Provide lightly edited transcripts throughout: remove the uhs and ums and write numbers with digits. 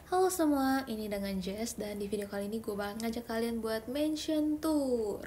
Halo semua, ini dengan Jess dan di video kali ini gue bakal ngajak kalian buat mention tour.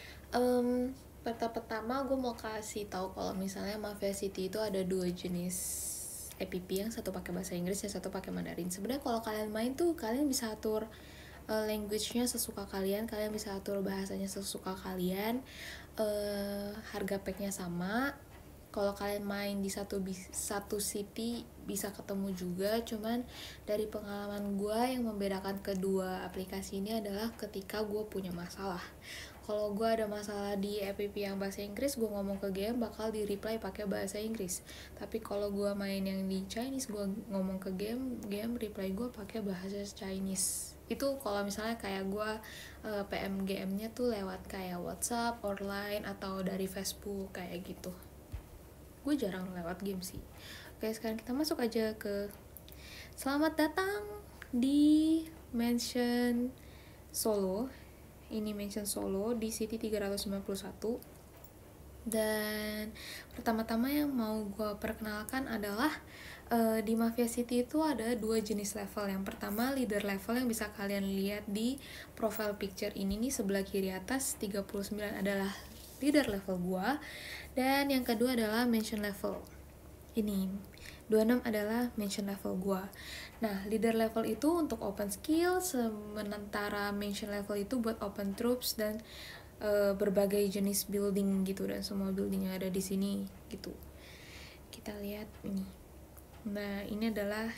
Pertama gue mau kasih tahu kalau misalnya Mafia City itu ada dua jenis app, yang satu pakai bahasa Inggris, yang satu pakai Mandarin. Sebenarnya kalau kalian main tuh kalian bisa atur language-nya sesuka kalian bisa atur bahasanya sesuka kalian. Harga pack-nya sama. Kalau kalian main di satu city bisa ketemu juga, cuman dari pengalaman gue yang membedakan kedua aplikasi ini adalah ketika gue punya masalah. Kalau gue ada masalah di app yang bahasa Inggris, gue ngomong ke game bakal di reply pakai bahasa Inggris. Tapi kalau gue main yang di Chinese, gue ngomong ke game reply gue pakai bahasa Chinese. Itu kalau misalnya kayak gue PMGM-nya tuh lewat kayak WhatsApp, online, atau dari Facebook kayak gitu. Gue jarang lewat game sih. Oke, sekarang kita masuk aja ke selamat datang di Mansion Solo. Ini Mansion Solo di City 391. Dan pertama-tama yang mau gue perkenalkan adalah di Mafia City itu ada dua jenis level. Yang pertama leader level yang bisa kalian lihat di profile picture ini nih, sebelah kiri atas 39 adalah leader level gue. Dan yang kedua adalah mention level. Ini 26 adalah mention level gua. Nah, leader level itu untuk open skill, sementara mention level itu buat open troops dan berbagai jenis building gitu, dan semua building yang ada di sini gitu. Kita lihat ini. Nah, ini adalah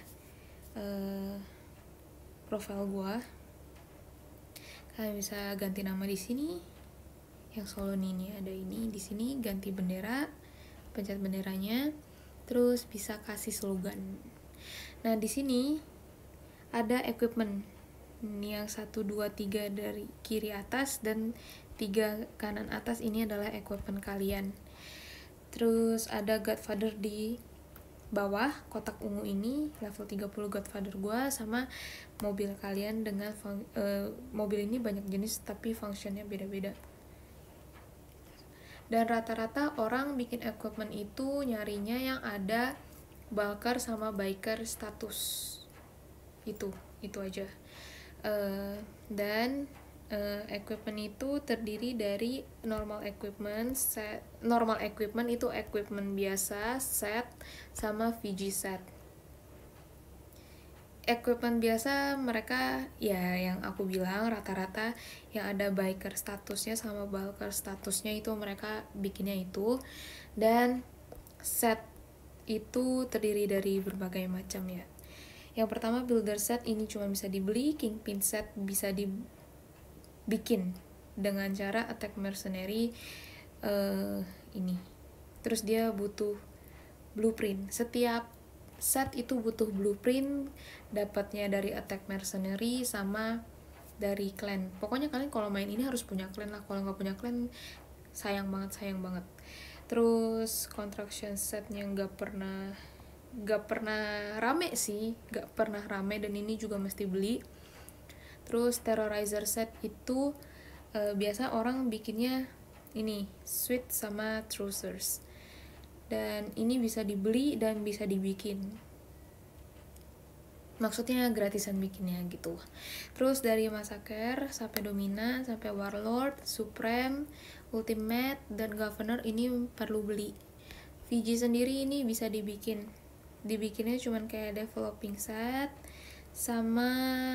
profile gua. Kalian bisa ganti nama di sini. Yang Solo ini ada ini di sini, ganti bendera, pencet benderanya, terus bisa kasih slogan. Nah, di sini ada equipment. Ini yang 1 2 3 dari kiri atas dan 3 kanan atas, ini adalah equipment kalian. Terus ada Godfather di bawah kotak ungu ini, level 30 Godfather gua, sama mobil kalian dengan mobil ini banyak jenis tapi functionnya beda-beda. Dan rata-rata orang bikin equipment itu nyarinya yang ada bulker sama biker status. Itu aja. Dan equipment itu terdiri dari normal equipment, set. Normal equipment itu equipment biasa, set, sama VG set. Equipment biasa mereka ya yang aku bilang rata-rata yang ada biker statusnya sama bulker statusnya itu mereka bikinnya itu. Dan set itu terdiri dari berbagai macam ya. Yang pertama builder set, ini cuma bisa dibeli. Kingpin set bisa dibikin dengan cara attack mercenary ini. Terus dia butuh blueprint. Setiap set itu butuh blueprint, dapatnya dari attack mercenary sama dari clan. Pokoknya kalian kalau main ini harus punya clan lah. Kalau nggak punya clan sayang banget. Terus construction setnya nggak pernah rame sih, nggak pernah rame, dan ini juga mesti beli. Terus terrorizer set itu biasa orang bikinnya ini sweat sama trousers, dan ini bisa dibeli dan bisa dibikin, maksudnya gratisan bikinnya gitu. Terus dari Massacre sampai Domina sampai Warlord, Supreme, Ultimate, dan Governor ini perlu beli. VG sendiri ini bisa dibikinnya cuman kayak developing set sama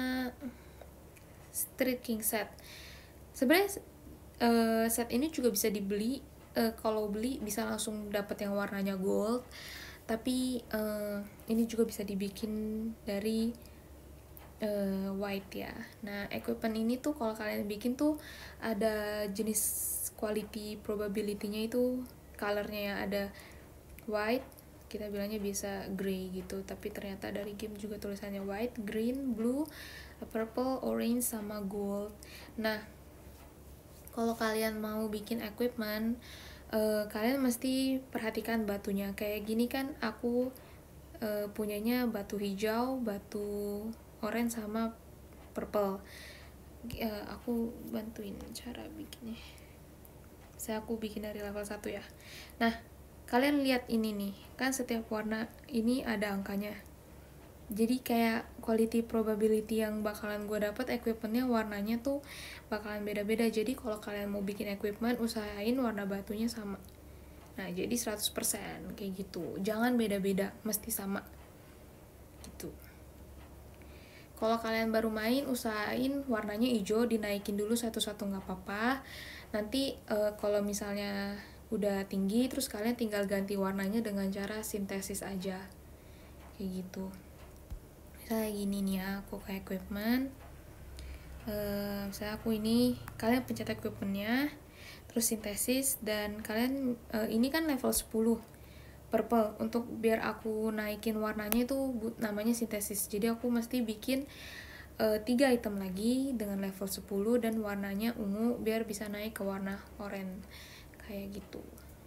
Street King set. Sebenarnya set ini juga bisa dibeli. Kalau beli bisa langsung dapat yang warnanya gold, tapi ini juga bisa dibikin dari white ya. Nah, equipment ini tuh kalau kalian bikin tuh ada jenis quality probability-nya itu colornya yang ada white, kita bilangnya bisa gray gitu, tapi ternyata dari game juga tulisannya white, green, blue, purple, orange, sama gold. Nah, kalau kalian mau bikin equipment, kalian mesti perhatikan batunya. Kayak gini kan aku punyanya batu hijau, batu orange, sama purple. Aku bantuin cara bikinnya. Saya aku bikin dari level 1 ya. Nah, kalian lihat ini nih, kan setiap warna ini ada angkanya. Jadi kayak quality probability yang bakalan gue dapet equipmentnya warnanya tuh bakalan beda-beda. Jadi kalau kalian mau bikin equipment, usahain warna batunya sama. Nah, jadi 100% kayak gitu. Jangan beda-beda, mesti sama. Gitu. Kalau kalian baru main, usahain warnanya hijau, dinaikin dulu satu-satu nggak apa-apa. Nanti kalau misalnya udah tinggi, terus kalian tinggal ganti warnanya dengan cara sintesis aja. Kayak gitu. Misalnya gini nih ya, aku kayak equipment. Misalnya aku ini, kalian pencet equipmentnya, terus sintesis, dan kalian ini kan level 10 purple. Untuk biar aku naikin warnanya itu namanya sintesis. Jadi aku mesti bikin 3 item lagi dengan level 10 dan warnanya ungu biar bisa naik ke warna oranye. Kayak gitu.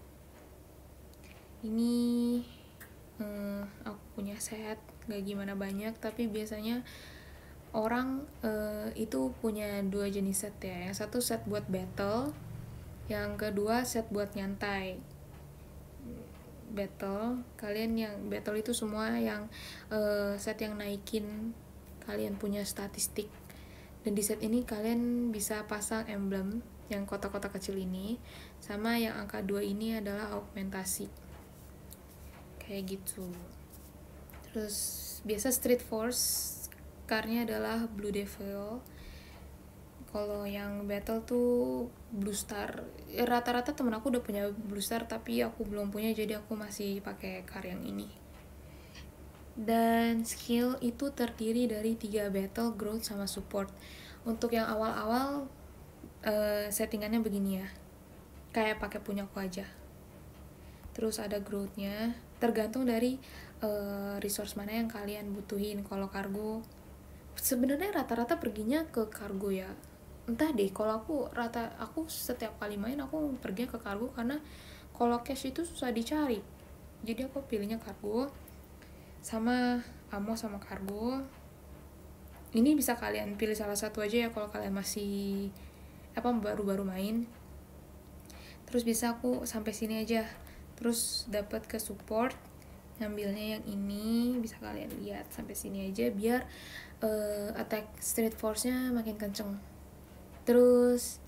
Ini aku punya set, gak gimana banyak, tapi biasanya orang itu punya 2 jenis set ya. Yang satu set buat battle, yang kedua set buat nyantai. Battle, kalian yang battle itu semua yang set yang naikin kalian punya statistik, dan di set ini kalian bisa pasang emblem yang kotak-kotak kecil ini, sama yang angka 2 ini adalah augmentasi kayak gitu. Terus biasa Street Force karnya adalah Blue Devil. Kalau yang battle tuh Blue Star. Rata-rata temen aku udah punya Blue Star, tapi aku belum punya, jadi aku masih pakai car yang ini. Dan skill itu terdiri dari 3 battle, growth, sama support. Untuk yang awal-awal settingannya begini ya, kayak pakai punya aku aja. Terus ada growth-nya, tergantung dari resource mana yang kalian butuhin. Kalau kargo, sebenarnya rata-rata perginya ke kargo ya. Entah deh, kalau aku setiap kali main aku pergi ke kargo, karena kalau cash itu susah dicari. Jadi aku pilihnya kargo, sama ammo sama kargo. Ini bisa kalian pilih salah satu aja ya kalau kalian masih baru-baru main. Terus bisa aku sampai sini aja. Terus dapat ke support, ngambilnya yang ini, bisa kalian lihat sampai sini aja biar attack Street Force-nya makin kenceng. Terus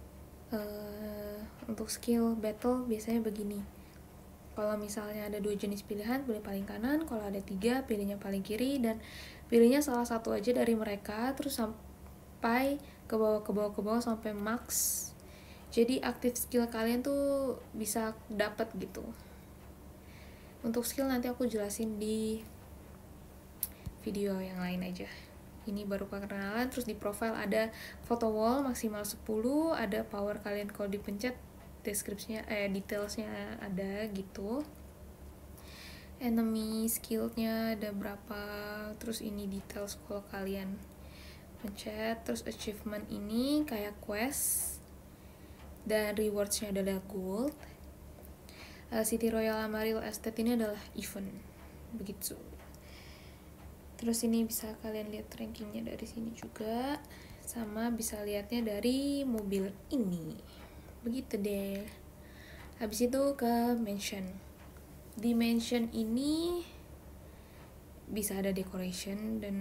untuk skill battle biasanya begini. Kalau misalnya ada 2 jenis pilihan, pilih paling kanan. Kalau ada 3, pilihnya paling kiri, dan pilihnya salah satu aja dari mereka, terus sampai ke bawah sampai max. Jadi aktif skill kalian tuh bisa dapat gitu. Untuk skill nanti aku jelasin di video yang lain aja. Ini baru perkenalan. Terus di profile ada photo wall maksimal 10, ada power kalian kalau dipencet, deskripsinya detailsnya ada gitu. Enemy skillnya ada berapa, terus ini details kalau kalian pencet. Terus achievement ini kayak quest, dan rewardsnya adalah gold. City Royal Amaril Estate ini adalah event, begitu. Terus ini bisa kalian lihat rankingnya dari sini juga, sama bisa lihatnya dari mobil ini, begitu deh. Habis itu ke mansion. Di mansion ini bisa ada decoration, dan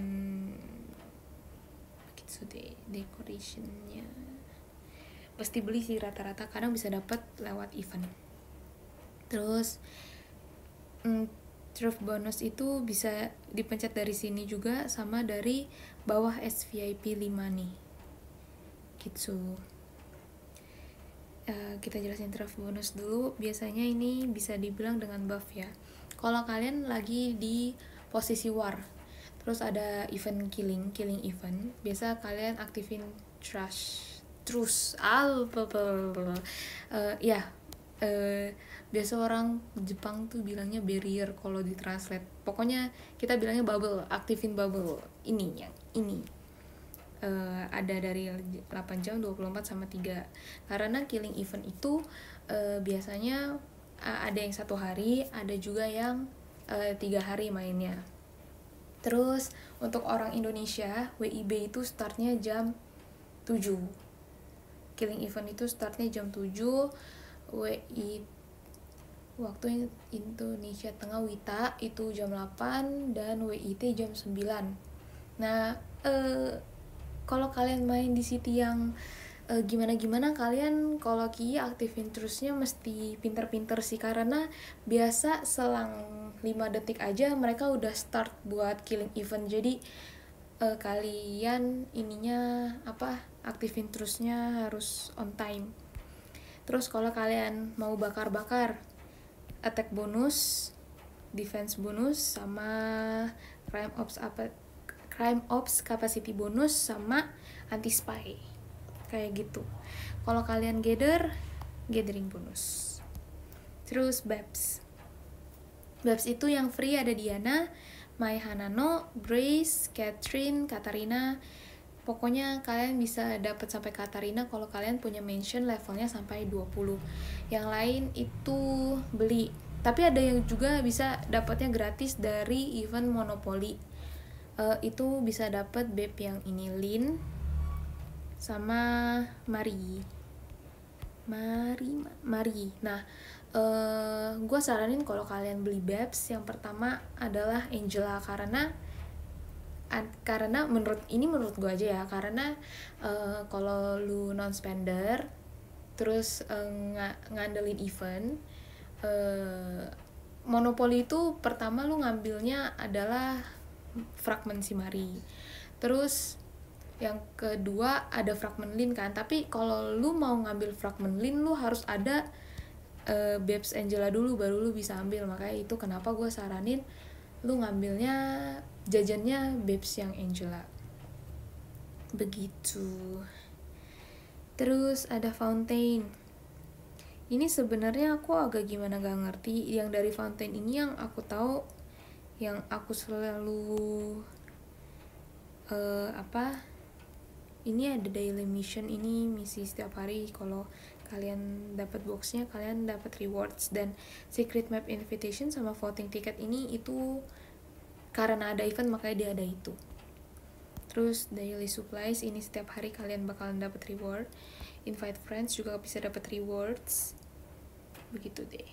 begitu deh decorationnya. Pasti beli sih rata-rata, kadang bisa dapat lewat event. Terus Truf bonus itu bisa dipencet dari sini juga, sama dari bawah SVIP 5 nih gitu. Kita jelasin truf bonus dulu. Biasanya ini bisa dibilang dengan buff ya. Kalau kalian lagi di posisi war, terus ada event killing event, biasa kalian aktifin biasa orang Jepang tuh bilangnya barrier kalau ditranslate. Pokoknya kita bilangnya bubble, aktifin bubble ini yang ini. Ada dari 8 jam, 24 sama 3. Karena killing event itu biasanya ada yang 1 hari, ada juga yang 3 hari mainnya. Terus untuk orang Indonesia, WIB itu startnya jam 7. Killing event itu startnya jam 7. Waktu Indonesia Tengah WITA itu jam 8, dan WIT jam 9. Nah, kalau kalian main di city yang gimana-gimana, kalian kalau Ki aktifin terusnya mesti pinter-pinter sih, karena biasa selang 5 detik aja mereka udah start buat killing event. Jadi kalian ininya apa, aktifin terusnya harus on time. Terus kalau kalian mau bakar-bakar, attack bonus, defense bonus, sama crime ops capacity bonus, sama anti spy kayak gitu. Kalau kalian gathering bonus. Terus Babs itu yang free ada Diana, Mai Hanano, Grace, Catherine, Katarina. Pokoknya kalian bisa dapat sampai Katarina kalau kalian punya mention levelnya sampai 20. Yang lain itu beli. Tapi ada yang juga bisa dapatnya gratis dari event Monopoly. Itu bisa dapat beb yang ini, Lin sama Mari. Nah, gue saranin kalau kalian beli Babs, yang pertama adalah Angela, karena menurut gue aja ya, karena kalau lu non spender terus ngandelin event, Monopoly itu pertama lu ngambilnya adalah fragmen si Mari, terus yang kedua ada fragmen Lin kan. Tapi kalau lu mau ngambil fragmen Lin, lu harus ada Babs Angela dulu baru lu bisa ambil. Makanya itu kenapa gue saranin lu ngambilnya jajannya Babs yang Angela begitu. Terus ada Fountain. Ini sebenarnya aku agak gimana gak ngerti. Yang dari Fountain ini yang aku tahu, yang aku selalu ini ada daily mission, ini misi setiap hari. Kalau kalian dapat boxnya kalian dapat rewards, dan secret map invitation sama voting ticket ini itu karena ada event makanya dia ada itu. Terus daily supplies ini setiap hari kalian bakalan dapat reward. Invite friends juga bisa dapat rewards begitu deh.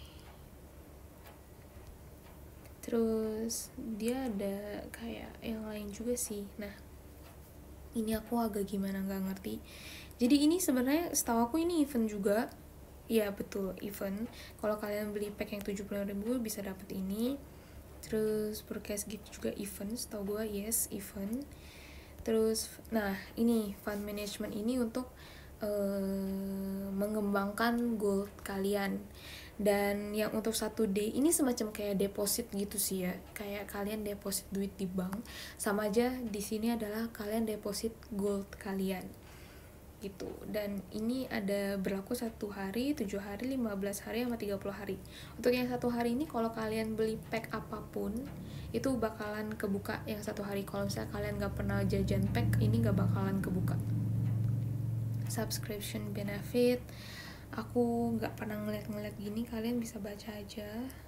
Terus dia ada kayak yang lain juga sih. Nah, ini aku agak gimana gak ngerti. Jadi ini sebenarnya setahu aku ini event juga. Ya betul, event. Kalau kalian beli pack yang 75.000 bisa dapat ini. Terus broadcast gift juga event, setahu gue, yes, event. Terus nah ini fund management ini untuk mengembangkan gold kalian. Dan yang untuk 1D ini semacam kayak deposit gitu sih ya, kayak kalian deposit duit di bank, sama aja di sini adalah kalian deposit gold kalian gitu. Dan ini ada berlaku 1 hari, 7 hari, 15 hari, sama 30 hari. Untuk yang 1 hari ini kalau kalian beli pack apapun itu bakalan kebuka yang 1 hari. Kalau misalnya kalian gak pernah jajan pack, ini gak bakalan kebuka. Subscription benefit aku gak pernah ngeliat gini, kalian bisa baca aja.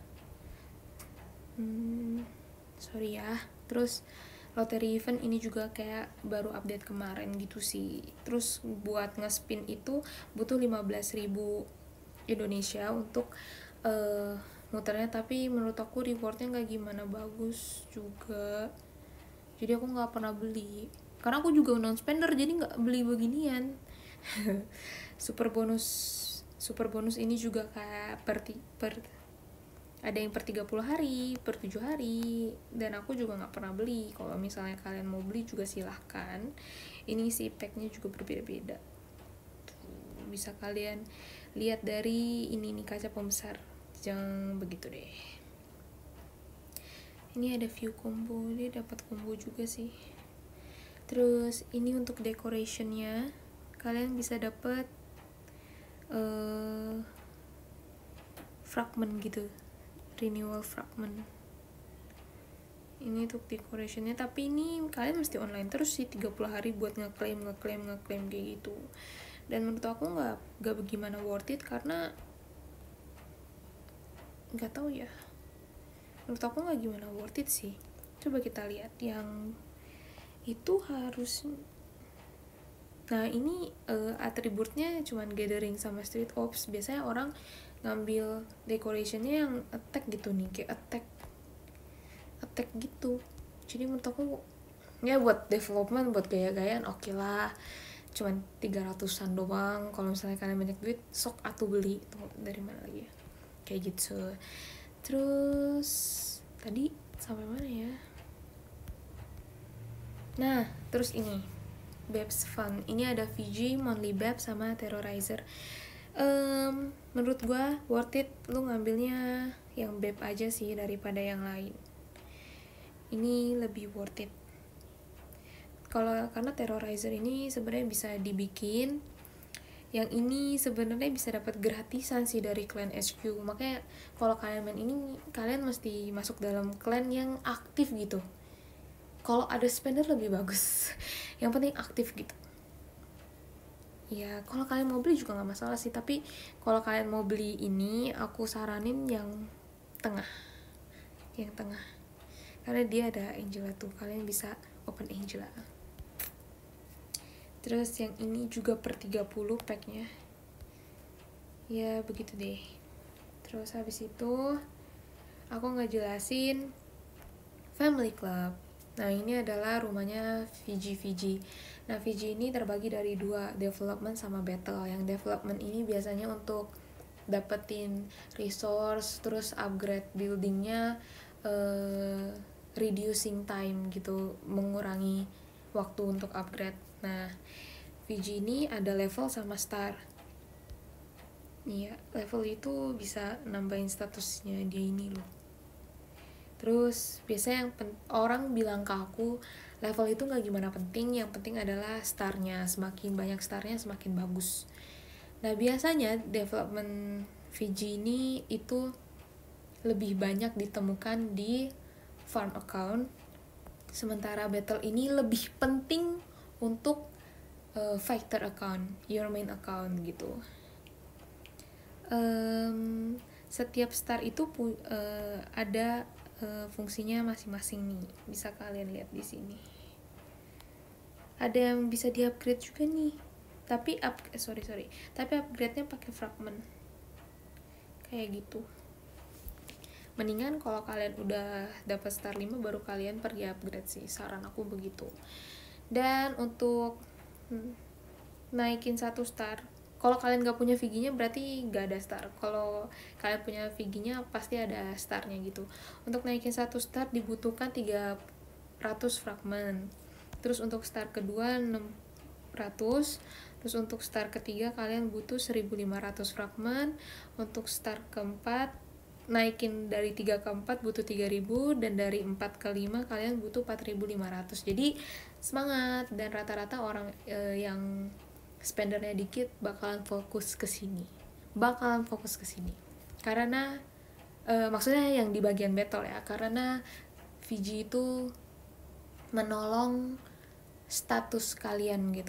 Sorry ya. Terus lottery event ini juga kayak baru update kemarin gitu sih. Terus buat nge-spin itu butuh 15.000 Indonesia untuk muternya, tapi menurut aku rewardnya gak gimana bagus juga, jadi aku gak pernah beli karena aku juga non spender, jadi gak beli beginian. super bonus ini juga kayak per ada yang per 30 hari, per 7 hari, dan aku juga gak pernah beli. Kalau misalnya kalian mau beli juga silahkan. Ini sih packnya juga berbeda-beda. Bisa kalian lihat dari ini nih, kaca pembesar. Jangan begitu deh. Ini ada view combo, dia dapat combo juga sih. Terus ini untuk decorationnya, kalian bisa dapat fragment gitu, renewal fragment. Ini untuk decorationnya, tapi ini kalian mesti online terus sih 30 hari buat ngeklaim kayak gitu. Dan menurut aku nggak bagaimana worth it, karena nggak tahu ya, menurut aku nggak gimana worth it sih. Coba kita lihat yang itu harus. Nah ini atributnya cuman gathering sama street ops. Biasanya orang ngambil decorationnya yang attack gitu nih, kayak attack gitu. Jadi menurut aku Ya buat development, buat gaya-gayaan oke lah, cuman 300-an doang. Kalau misalnya kalian banyak duit, sok atuh beli. Tunggu, dari mana lagi ya, kayak gitu. Terus tadi sampai mana ya? Nah, terus ini Babes Fun. Ini ada Fiji, Monthly Babes, sama Terrorizer. Menurut gue worth it lu ngambilnya yang Babe aja sih daripada yang lain. Ini lebih worth it. Karena Terrorizer ini sebenarnya bisa dibikin, yang ini sebenarnya bisa dapat gratisan sih dari clan HQ. Makanya kalau kalian main ini, kalian mesti masuk dalam clan yang aktif gitu. Kalau ada spender lebih bagus. Yang penting aktif gitu. Ya kalau kalian mau beli juga nggak masalah sih, tapi kalau kalian mau beli ini, aku saranin yang tengah, karena dia ada Angela tuh, kalian bisa open Angela. Terus yang ini juga per 30 packnya, ya begitu deh. Terus habis itu aku ngejelasin Family Club. Nah ini adalah rumahnya Fiji. Nah Fiji ini terbagi dari dua, development sama battle. Yang development ini biasanya untuk dapetin resource, terus upgrade buildingnya, reducing time gitu, mengurangi waktu untuk upgrade. Nah Fiji ini ada level sama star. Iya, level itu bisa nambahin statusnya dia ini loh. Terus biasanya yang orang bilang ke aku, level itu gak gimana penting, yang penting adalah starnya. Semakin banyak starnya semakin bagus. Nah biasanya development Fiji ini itu lebih banyak ditemukan di farm account, sementara battle ini lebih penting untuk fighter account, your main account gitu. Setiap star itu ada fungsinya masing-masing nih, bisa kalian lihat di sini. Ada yang bisa di-upgrade juga nih, tapi tapi upgrade-nya pakai fragment kayak gitu. Mendingan kalau kalian udah dapat star 5 baru kalian pergi upgrade sih, saran aku begitu. Dan untuk naikin 1 star, kalau kalian gak punya Viginya berarti gak ada star. Kalau kalian punya Viginya pasti ada starnya gitu. Untuk naikin 1 star dibutuhkan 300 fragment. Terus untuk star kedua 600. Terus untuk star ketiga kalian butuh 1500 fragment. Untuk star keempat naikin dari 3 ke 4 butuh 3000, dan dari 4 ke 5 kalian butuh 4500. Jadi semangat, dan rata-rata orang yang spendernya dikit bakalan fokus ke sini. Karena maksudnya yang di bagian battle ya, karena Fiji itu menolong status kalian gitu.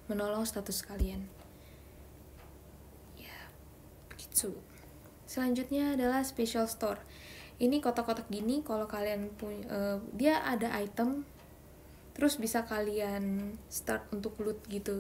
Ya, begitu. Selanjutnya adalah special store. Ini kotak-kotak gini, kalau kalian punya, dia ada item, terus bisa kalian start untuk loot gitu.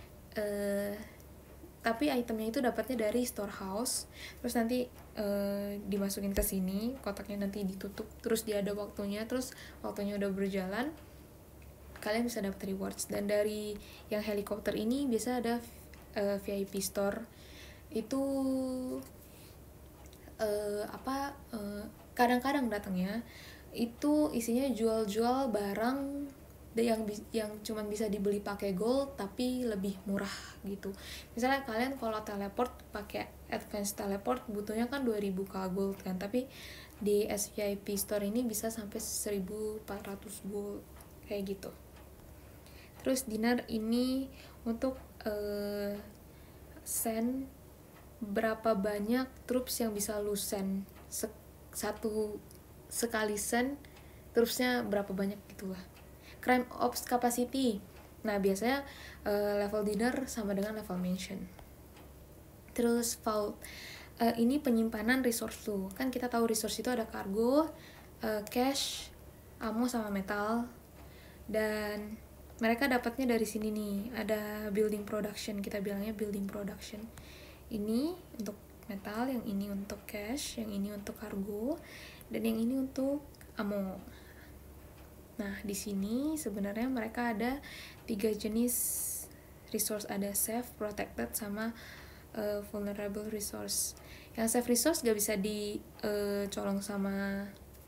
Tapi itemnya itu dapatnya dari storehouse, terus nanti dimasukin ke sini, kotaknya nanti ditutup, terus dia ada waktunya, terus waktunya udah berjalan, kalian bisa dapat rewards. Dan dari yang helikopter ini biasa ada VIP store, itu kadang-kadang datangnya itu isinya jual-jual barang yang cuman bisa dibeli pakai gold tapi lebih murah gitu. Misalnya kalian kalau teleport pakai advance teleport butuhnya kan 2000 k gold kan, tapi di SVIP store ini bisa sampai 1400 gold kayak gitu. Terus dinner ini untuk send berapa banyak troops yang bisa lu send satu sekali send, troopsnya berapa banyak gitulah. Crime Ops Capacity, nah biasanya level dinner sama dengan level mansion. Terus vault, ini penyimpanan resource tuh, kan kita tahu resource itu ada kargo, cash, ammo sama metal. Dan mereka dapatnya dari sini nih, ada building production, kita bilangnya building production. Ini untuk metal, yang ini untuk cash, yang ini untuk kargo, dan yang ini untuk ammo. Nah, di sini sebenarnya mereka ada 3 jenis resource, ada safe, protected, sama vulnerable resource. Yang safe resource gak bisa dicolong sama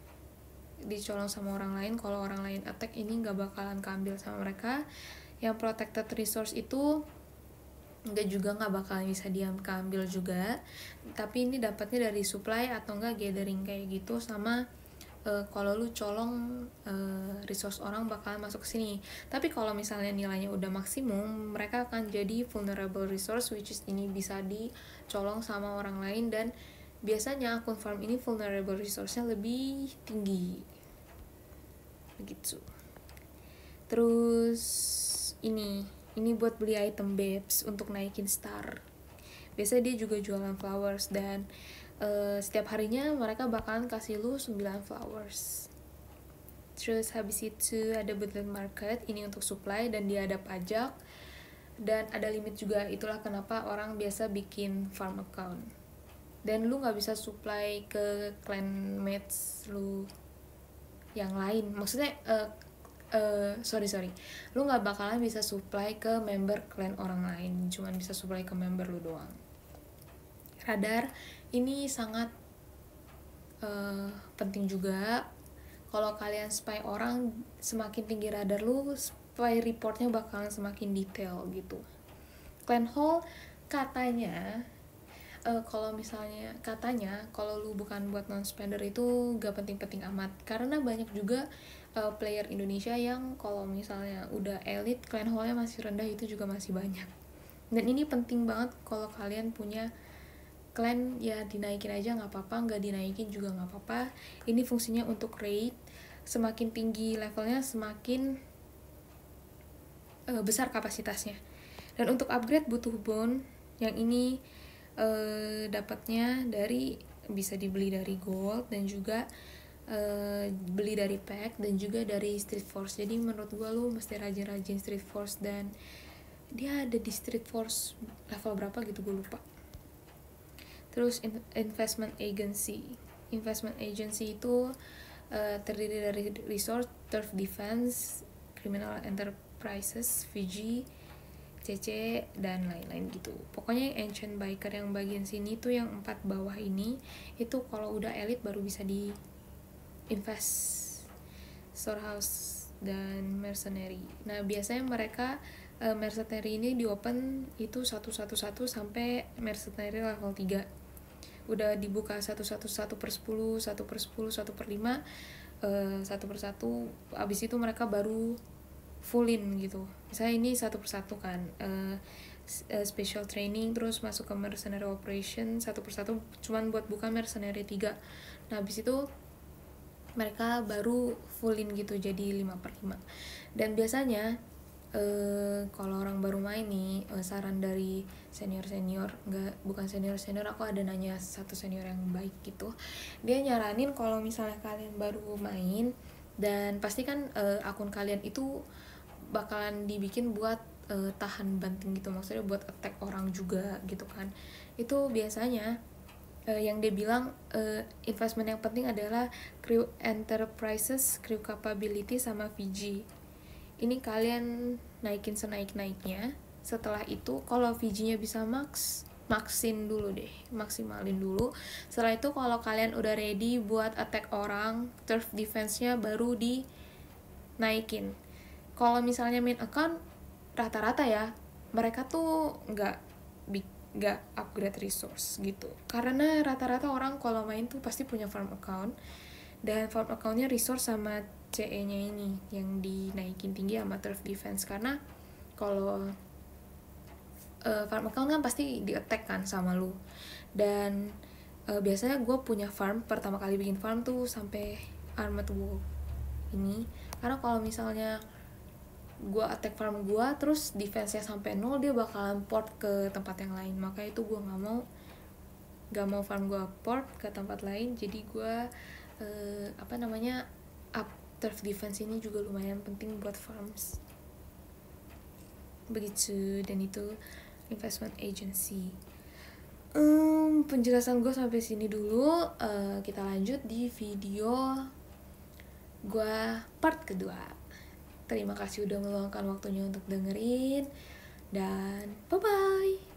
orang lain. Kalau orang lain attack, ini gak bakalan keambil sama mereka. Yang protected resource itu nggak bakalan bisa keambil juga, tapi ini dapatnya dari supply atau enggak gathering kayak gitu, sama kalau lu colong resource orang bakalan masuk ke sini. Tapi kalau misalnya nilainya udah maksimum, mereka akan jadi vulnerable resource, which is ini bisa dicolong sama orang lain, dan biasanya akun farm ini vulnerable resource-nya lebih tinggi begitu. Terus ini buat beli item babes untuk naikin star. Biasanya dia juga jualan flowers, dan setiap harinya mereka bakalan kasih lu 9 flowers. Terus habis itu ada Woodland Market, ini untuk supply dan dia ada pajak dan ada limit juga. Itulah kenapa orang biasa bikin farm account. Dan lu gak bisa supply ke clanmates lu yang lain. Maksudnya sorry lu gak bakalan bisa supply ke member clan orang lain, cuman bisa supply ke member lu doang. Radar ini sangat penting juga. Kalau kalian spy orang, semakin tinggi radar lu, spy reportnya bakalan semakin detail gitu. Clan Hall katanya kalau lu bukan buat non-spender itu gak penting-penting amat, karena banyak juga player Indonesia yang kalau misalnya udah elite, clan hall-nya masih rendah, itu juga masih banyak. Dan ini penting banget kalau kalian punya clan, ya dinaikin aja gak apa-apa, gak dinaikin juga gak apa-apa. Ini fungsinya untuk raid, semakin tinggi levelnya semakin besar kapasitasnya. Dan untuk upgrade butuh bone, yang ini dapatnya bisa dibeli dari gold, dan juga beli dari pack, dan juga dari Street Force. Jadi menurut gue lu mesti rajin-rajin Street Force, dan dia ada di Street Force level berapa gitu gue lupa. Terus investment agency itu terdiri dari Resort, Turf Defense, Criminal Enterprises, Fiji, CC, dan lain-lain gitu. Pokoknya Ancient Biker yang bagian sini tuh, yang 4 bawah ini, itu kalau udah elite baru bisa di invest. Storehouse dan Mercenary. Nah biasanya mereka Mercenary ini di open itu 111 sampai Mercenary level 3. Udah dibuka 111 per 10, 1 per 10, 1 per 5, 1 per 1. Abis itu mereka baru fullin gitu. Misalnya ini 1 per 1 kan, special training, terus masuk ke mercenary operation 1 per 1, cuman buat buka mercenary 3. Nah abis itu mereka baru fullin gitu jadi 5 per 5. Dan biasanya kalau orang baru main nih, saran dari senior, bukan senior, aku ada nanya satu senior yang baik gitu. Dia nyaranin kalau misalnya kalian baru main, dan pasti kan akun kalian itu bakalan dibikin buat tahan banting gitu, maksudnya buat attack orang juga gitu kan. Itu biasanya yang dia bilang investment yang penting adalah crew enterprises, crew capability, sama Fiji. Ini kalian naikin senaik-naiknya. Setelah itu kalau Fiji-nya bisa maksimalin dulu. Setelah itu kalau kalian udah ready buat attack orang, turf defense-nya baru dinaikin. Kalau misalnya main account, rata-rata ya mereka tuh nggak upgrade resource gitu, karena rata-rata orang kalau main tuh pasti punya farm account, dan farm accountnya resource sama CE nya ini yang dinaikin tinggi sama turf defense. Karena kalau farm account kan pasti di attack kan sama lu, dan biasanya gue punya farm, pertama kali bikin farm tuh sampai armored wall ini, karena kalau misalnya gue attack farm gue terus defense-nya sampai 0, dia bakalan port ke tempat yang lain. Makanya itu gue gak mau farm gue port ke tempat lain. Jadi gue up turf defense ini juga lumayan penting buat farms begitu. Dan itu investment agency. Penjelasan gue sampai sini dulu. Kita lanjut di video gue part kedua. Terima kasih udah meluangkan waktunya untuk dengerin, dan bye bye.